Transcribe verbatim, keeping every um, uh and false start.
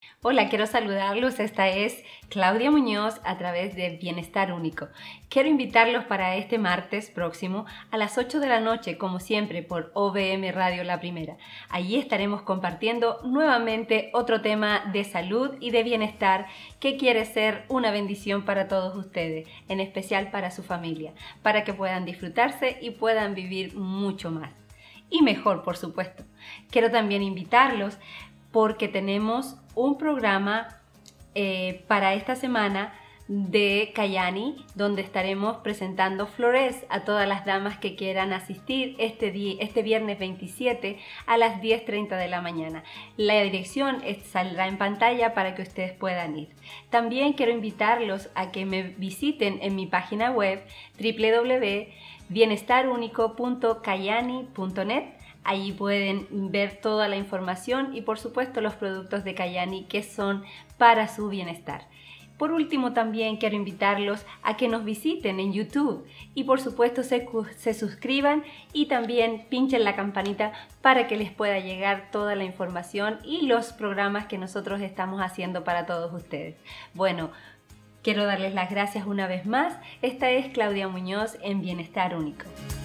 Hola, quiero saludarlos. Esta es Claudia Muñoz a través de Bienestar Único. Quiero invitarlos para este martes próximo a las ocho de la noche, como siempre, por O V M Radio La Primera. Allí estaremos compartiendo nuevamente otro tema de salud y de bienestar que quiere ser una bendición para todos ustedes, en especial para su familia, para que puedan disfrutarse y puedan vivir mucho más. Y mejor, por supuesto. Quiero también invitarlos porque tenemos un programa eh, para esta semana de Kayani, donde estaremos presentando flores a todas las damas que quieran asistir este, día, este viernes veintisiete a las diez treinta de la mañana. La dirección es, saldrá en pantalla para que ustedes puedan ir. También quiero invitarlos a que me visiten en mi página web w w w punto bienestar único punto kayani punto net. Allí pueden ver toda la información y por supuesto los productos de Kayani que son para su bienestar. Por último, también quiero invitarlos a que nos visiten en YouTube y por supuesto se, se suscriban y también pinchen la campanita para que les pueda llegar toda la información y los programas que nosotros estamos haciendo para todos ustedes. Bueno, quiero darles las gracias una vez más. Esta es Claudia Muñoz en Bienestar Único.